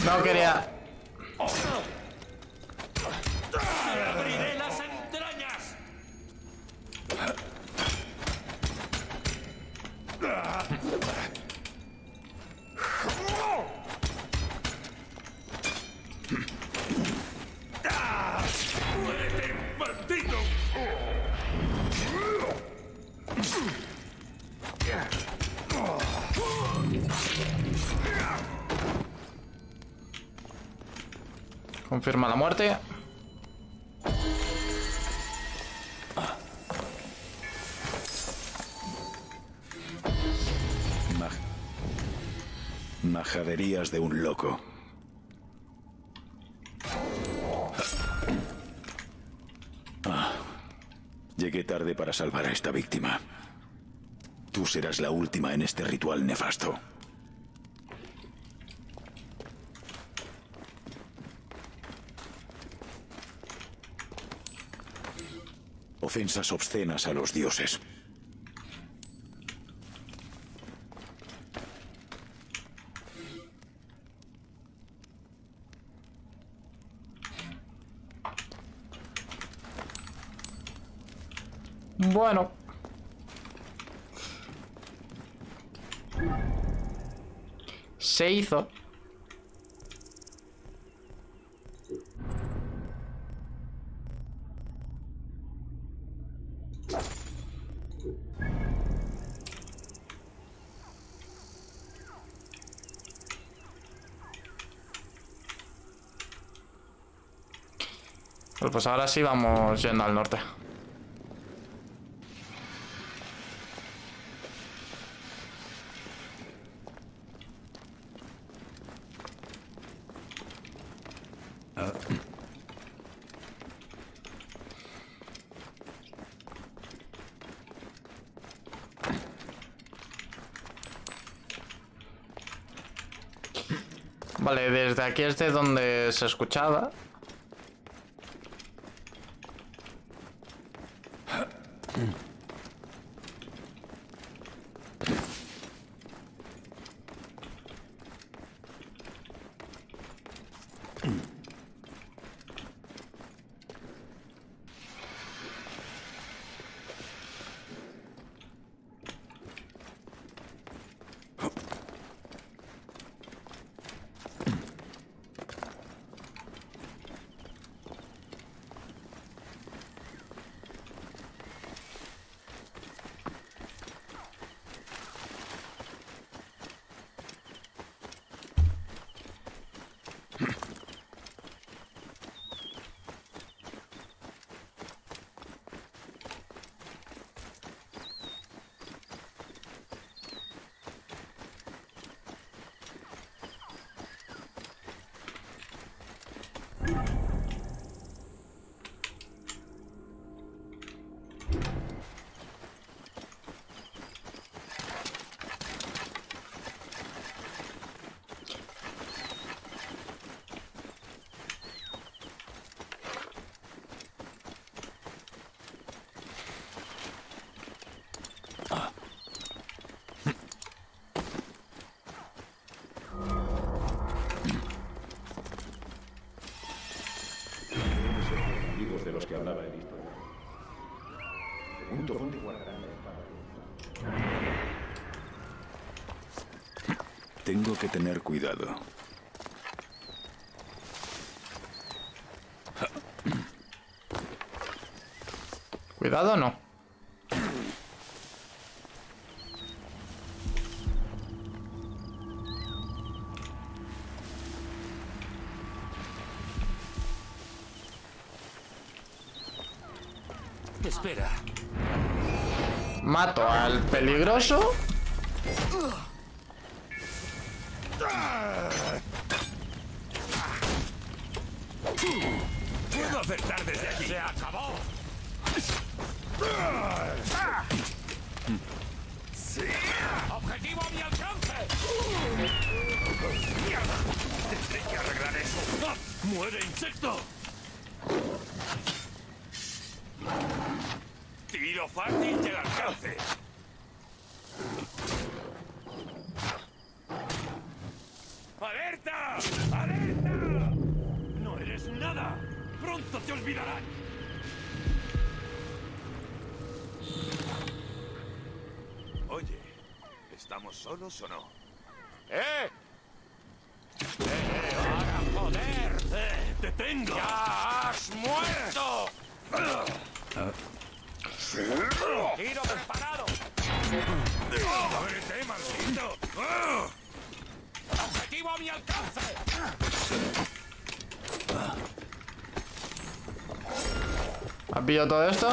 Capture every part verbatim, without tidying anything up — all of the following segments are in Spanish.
No quería... ¡Te abriré las entrañas! ¡Muérete, maldito! Confirma la muerte. Maj Majaderías de un loco. Ah, llegué tarde para salvar a esta víctima. Tú serás la última en este ritual nefasto. Ofensas obscenas a los dioses. Bueno. Se hizo. Pues, pues ahora sí vamos yendo al norte. Vale, desde aquí es de donde se escuchaba. De los que hablaba el historiador. Pregunto dónde guardarán la espada. Tengo que tener cuidado. Cuidado, no. Espera. Mato al peligroso. Puedo acertar desde aquí. ¡Se acabó! ¡Objetivo a mi alcance! ¡Mierda! Tendré que arreglar eso. ¡Ah! ¡Muere, insecto! Tiro fácil del alcance. ¡Alerta! ¡Alerta! olvidarán. Oye, ¿estamos solos o no? ¡Eh! ¡Eh, eh! ¡Ahora, joder! ¡Eh! ¡Te tengo! ¡Ya has muerto! ¡Tiro preparado! ¡Muérete, maldito! ¡Objetivo a mi alcance! ¿Has pillado todo esto?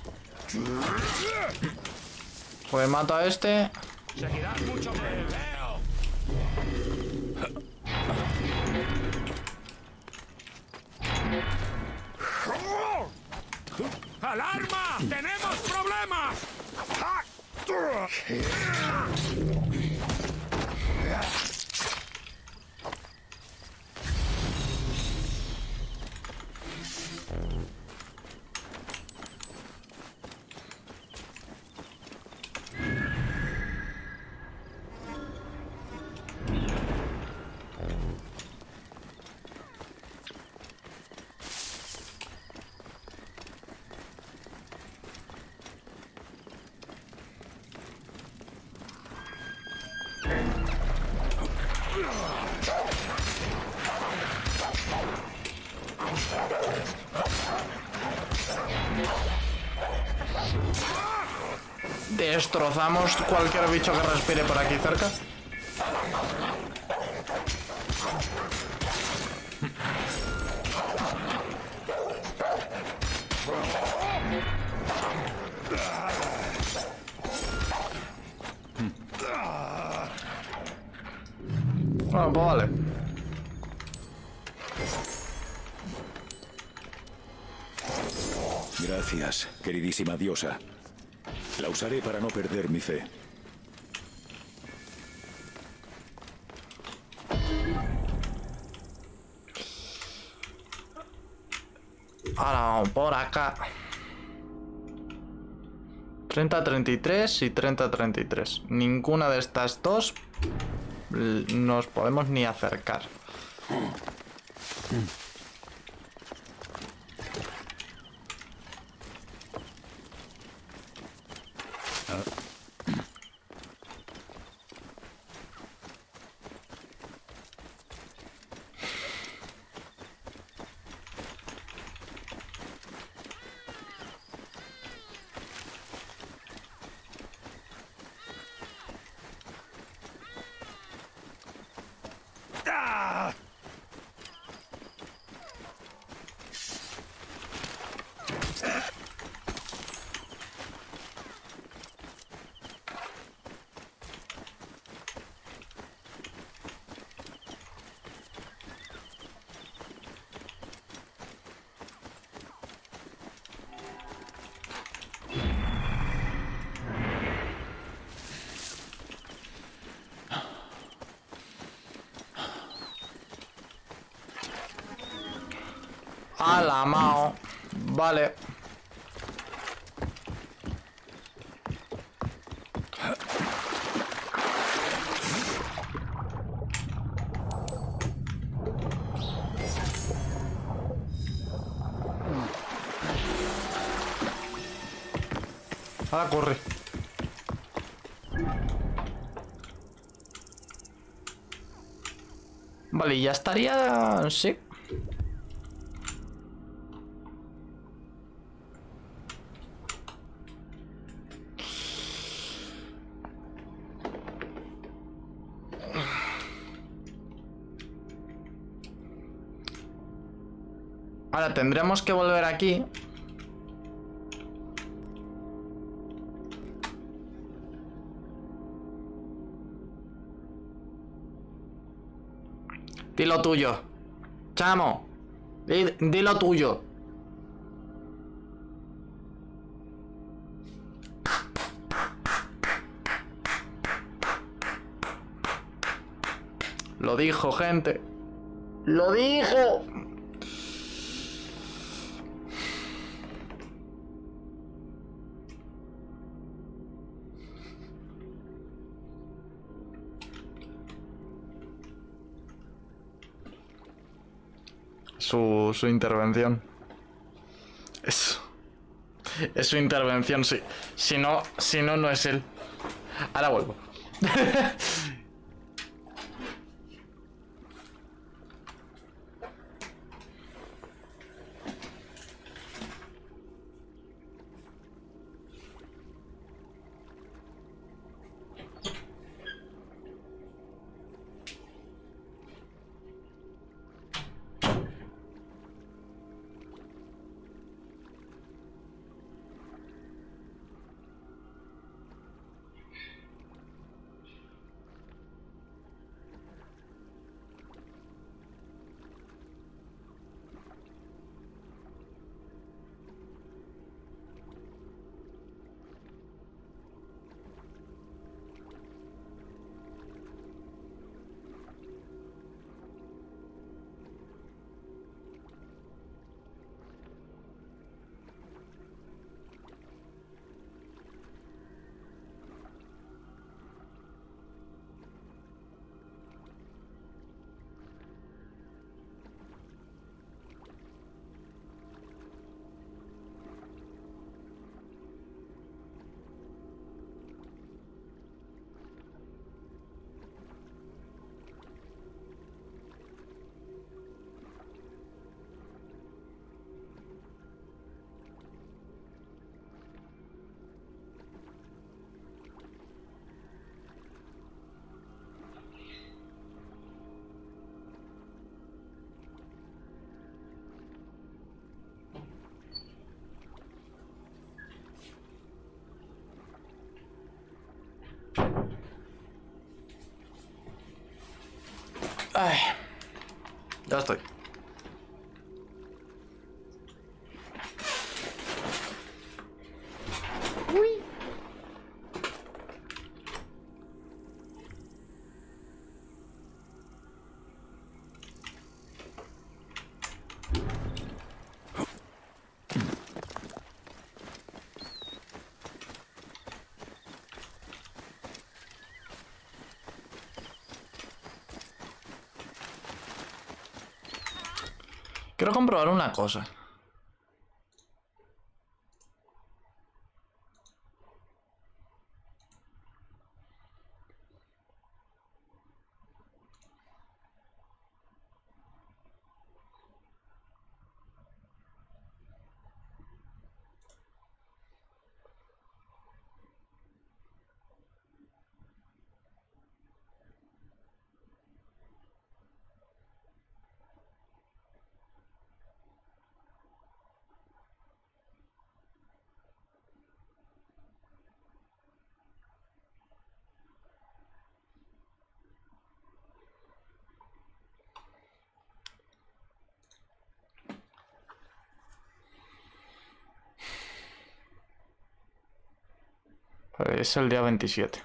Pues mato a este. Seguirás mucho que veo. ¡Alarma! ¡Tenemos problemas! Destrozamos cualquier bicho que respire por aquí cerca. Bueno, pues vale. Gracias, queridísima diosa. La usaré para no perder mi fe. Ahora vamos por acá. treinta treinta y tres y treinta treinta y tres. Ninguna de estas dos nos podemos ni acercar. A la mao. Vale. Ahora corre. Vale, ya estaría... Sí. Ahora tendremos que volver aquí. Di lo tuyo. Chamo. Di, di lo tuyo. Lo dijo, gente. Lo dijo. Su, su intervención. Es, es su intervención, sí. Si no, si no, no es él. Ahora vuelvo. Ay, ya estoy. Uy. Quiero comprobar una cosa. Es el día veintisiete.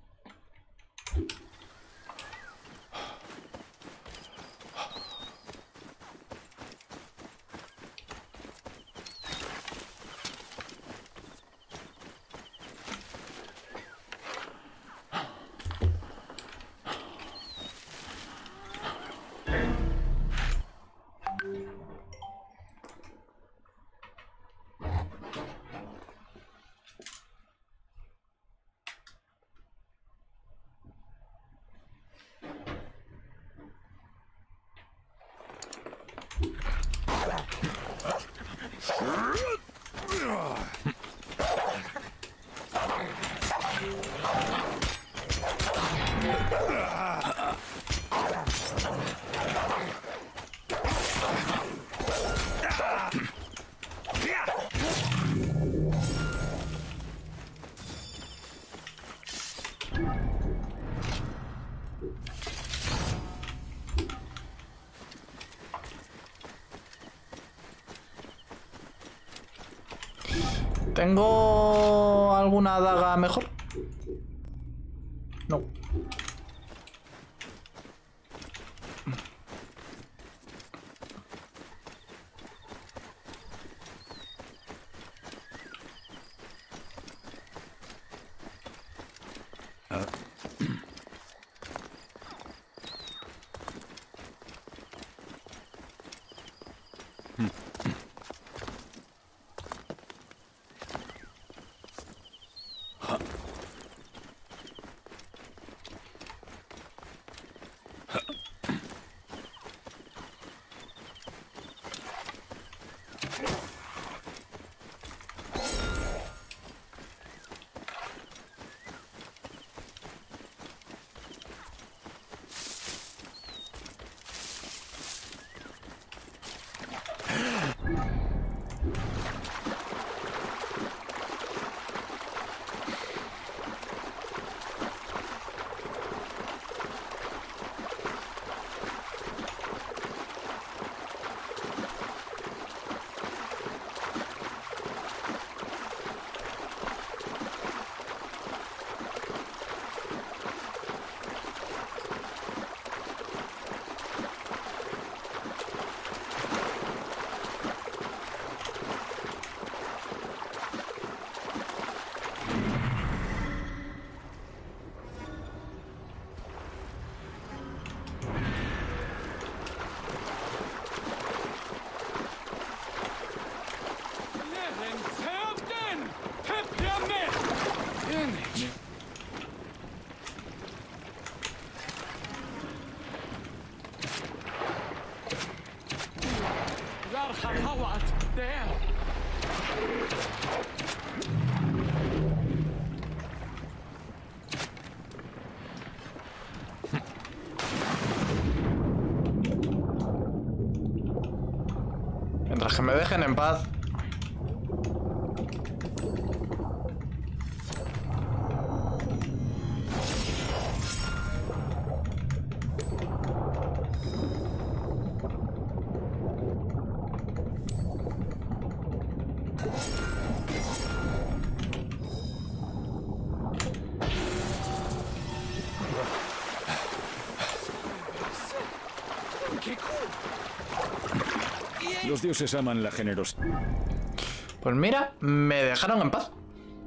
¿Tengo alguna daga mejor? No. Joder, que me dejen en paz. Los dioses aman la generosidad. Pues mira, me dejaron en paz.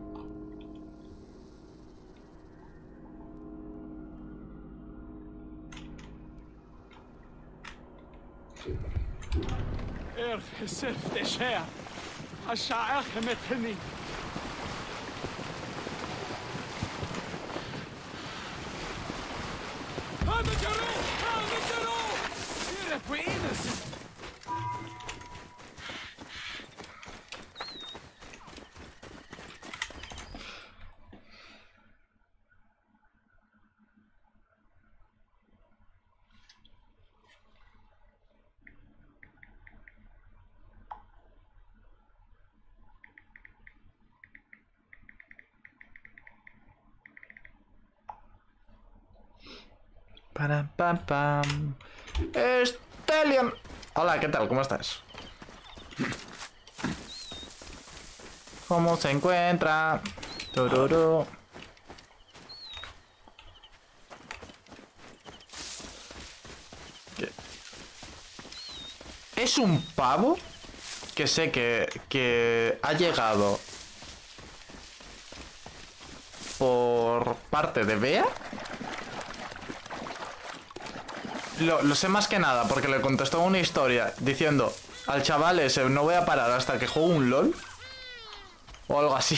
Pam, pam, pam. Stellium. Hola, ¿qué tal? ¿Cómo estás? ¿Cómo se encuentra? Tururú. ¿Qué? ¿Es un pavo? Que sé que, que ha llegado por parte de Bea. Lo, lo sé más que nada porque le contestó una historia diciendo al chaval ese: no voy a parar hasta que juegue un LOL o algo así.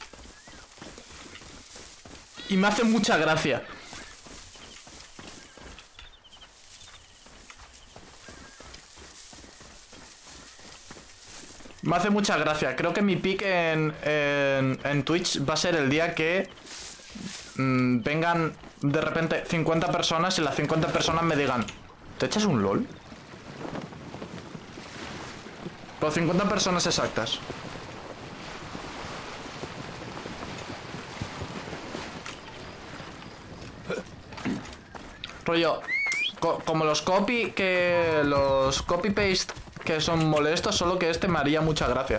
Y me hace mucha gracia. Me hace mucha gracia. Creo que mi pick en, en, en Twitch va a ser el día que mmm, vengan de repente cincuenta personas y las cincuenta personas me digan: ¿te echas un LOL? Por cincuenta personas exactas. Rollo, co como los copy que los copy paste que son molestos, solo que este me haría mucha gracia.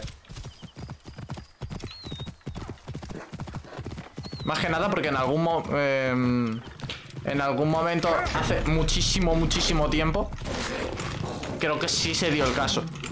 Más que nada porque en algún mo eh, en algún momento, hace muchísimo, muchísimo tiempo, creo que sí se dio el caso.